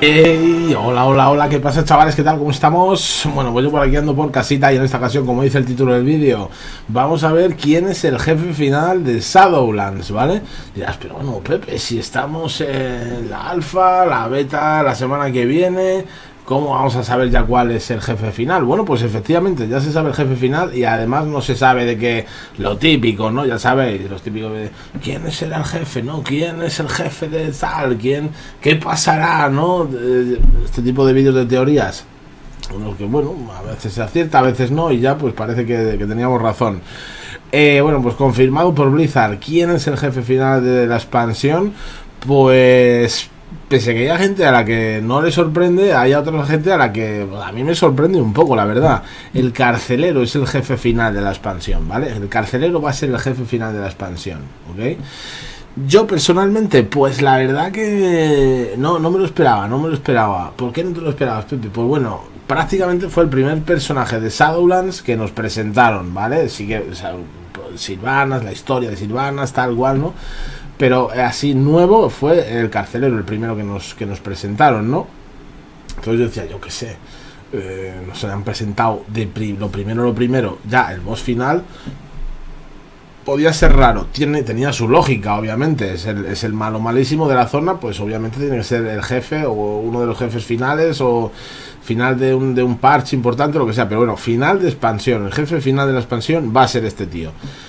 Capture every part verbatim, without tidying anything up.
Hey, hola, hola, hola, ¿qué pasa, chavales? ¿Qué tal? ¿Cómo estamos? Bueno, pues yo por aquí ando por casita y en esta ocasión, como dice el título del vídeo, vamos a ver quién es el jefe final de Shadowlands, ¿vale? Y dirás, pero bueno, Pepe, si estamos en la alfa, la beta, la semana que viene, ¿cómo vamos a saber ya cuál es el jefe final? Bueno, pues efectivamente, ya se sabe el jefe final y además no se sabe de qué, lo típico, ¿no? Ya sabéis, los típicos de quién será el jefe, ¿no? ¿Quién es el jefe de tal? ¿Quién? ¿Qué pasará, no? Este tipo de vídeos de teorías, los que, bueno, a veces se acierta, a veces no, y ya pues parece que, que teníamos razón. Eh, bueno, pues confirmado por Blizzard, ¿quién es el jefe final de la expansión? Pues... pese a que haya gente a la que no le sorprende, hay otra gente a la que a mí me sorprende un poco, la verdad. El carcelero es el jefe final de la expansión, ¿vale? El carcelero va a ser el jefe final de la expansión, ¿ok? Yo personalmente, pues la verdad que no, no me lo esperaba, no me lo esperaba. ¿Por qué no te lo esperabas, Pepe? Pues bueno, prácticamente fue el primer personaje de Shadowlands que nos presentaron, ¿vale? Sí que, o sea, Sylvanas, la historia de Sylvanas, tal cual, ¿no? Pero así nuevo fue el carcelero, el primero que nos, que nos presentaron, ¿no? Entonces yo decía, yo qué sé, eh, nos han presentado de pri lo primero, lo primero, ya el boss final. Podía ser raro, tiene, tenía su lógica, obviamente, es el, es el malo malísimo de la zona, pues obviamente tiene que ser el jefe o uno de los jefes finales o final de un, de un parche importante, lo que sea, pero bueno, final de expansión, el jefe final de la expansión va a ser este tío.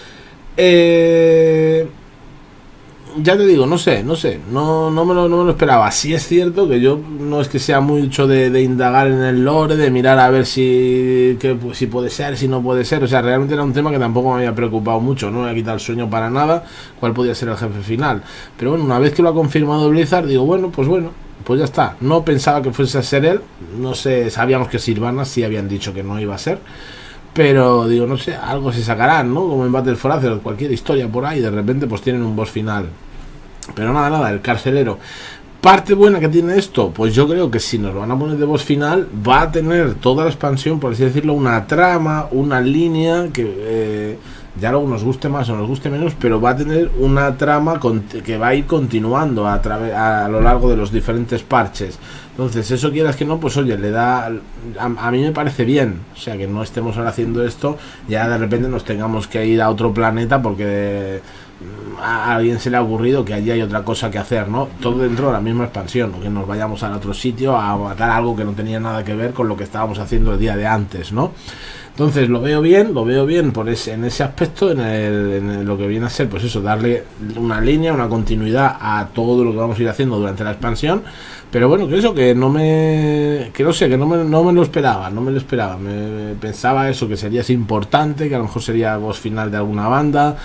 Eh... Ya te digo, no sé, no sé, no, no, me lo, no me lo esperaba. Sí es cierto que yo no es que sea mucho de, de indagar en el lore, de mirar a ver si, que, si puede ser, si no puede ser. O sea, realmente era un tema que tampoco me había preocupado mucho, no me había quitado el sueño para nada, cuál podía ser el jefe final. Pero bueno, una vez que lo ha confirmado Blizzard, digo, bueno, pues bueno, pues ya está. No pensaba que fuese a ser él, no sé, sabíamos que Sylvanas sí habían dicho que no iba a ser. Pero digo, no sé, algo se sacarán, ¿no? Como en Battle for Azeroth, cualquier historia por ahí, de repente pues tienen un boss final. Pero nada, nada, el carcelero. Parte buena que tiene esto, pues yo creo que si nos lo van a poner de boss final, va a tener toda la expansión, por así decirlo, una trama, una línea que eh, ya luego nos guste más o nos guste menos, pero va a tener una trama que va a ir continuando a, a, a lo largo de los diferentes parches. Entonces, eso quieras que no, pues oye, le da... A, a mí me parece bien, o sea, que no estemos ahora haciendo esto, ya de repente nos tengamos que ir a otro planeta porque... a alguien se le ha ocurrido que allí hay otra cosa que hacer, ¿no? Todo dentro de la misma expansión, o que nos vayamos al otro sitio a matar algo que no tenía nada que ver con lo que estábamos haciendo el día de antes, ¿no? Entonces lo veo bien, lo veo bien por ese, en ese aspecto, en, el, en el, lo que viene a ser, pues eso, darle una línea, una continuidad a todo lo que vamos a ir haciendo durante la expansión. Pero bueno, que eso, que no me... que no sé, que no me, no me lo esperaba, no me lo esperaba. Me, me pensaba eso, que sería así importante, que a lo mejor sería voz final de alguna banda,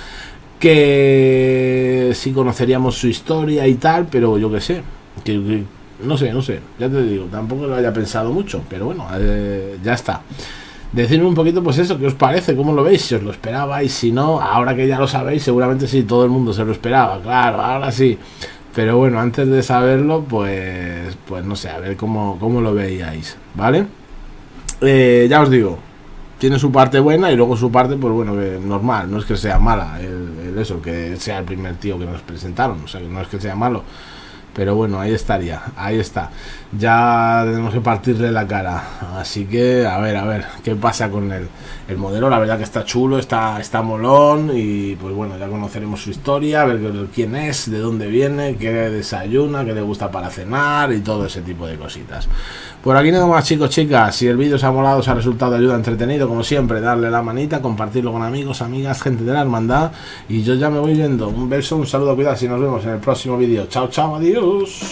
que sí conoceríamos su historia y tal, pero yo qué sé, que, que no sé, no sé, ya te digo, tampoco lo haya pensado mucho, pero bueno, eh, ya está. Decidme un poquito, pues eso, ¿qué os parece? ¿Cómo lo veis? Si os lo esperabais, si no, ahora que ya lo sabéis, seguramente sí, todo el mundo se lo esperaba, claro, ahora sí. Pero bueno, antes de saberlo, pues, pues no sé, a ver cómo, cómo lo veíais, ¿vale? Eh, ya os digo, tiene su parte buena y luego su parte, pues bueno, que normal, no es que sea mala, el, el eso, que sea el primer tío que nos presentaron, o sea, que no es que sea malo. Pero bueno, ahí estaría, ahí está. Ya tenemos que partirle la cara. Así que, a ver, a ver, qué pasa con él. El modelo, la verdad que está chulo, está, está molón. Y pues bueno, ya conoceremos su historia, a ver quién es, de dónde viene, qué desayuna, qué le gusta para cenar y todo ese tipo de cositas. Por aquí nada más, chicos, chicas. Si el vídeo os ha molado, os ha resultado de ayuda, entretenido, como siempre, darle la manita, compartirlo con amigos, amigas, gente de la hermandad. Y yo ya me voy yendo. Un beso, un saludo, cuidado, y nos vemos en el próximo vídeo. Chao, chao, adiós.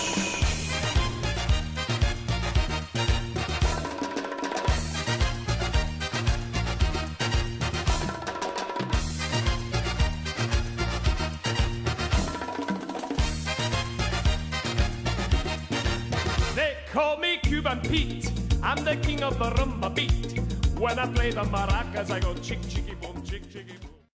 They call me Cuban Pete. I'm the king of the rumba beat. When I play the maracas, I go chick chicky boom, chick chicky boom.